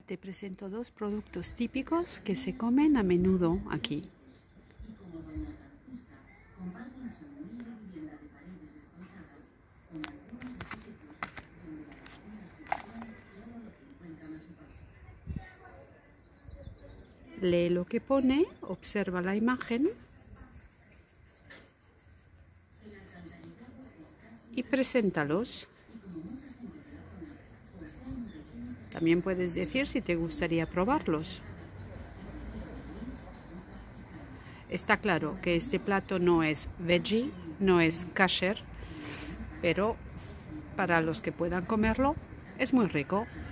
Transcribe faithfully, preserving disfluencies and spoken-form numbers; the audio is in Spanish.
Te presento dos productos típicos que se comen a menudo aquí. Lee lo que pone, observa la imagen y preséntalos. También puedes decir si te gustaría probarlos. Está claro que este plato no es veggie, no es kasher, pero para los que puedan comerlo es muy rico.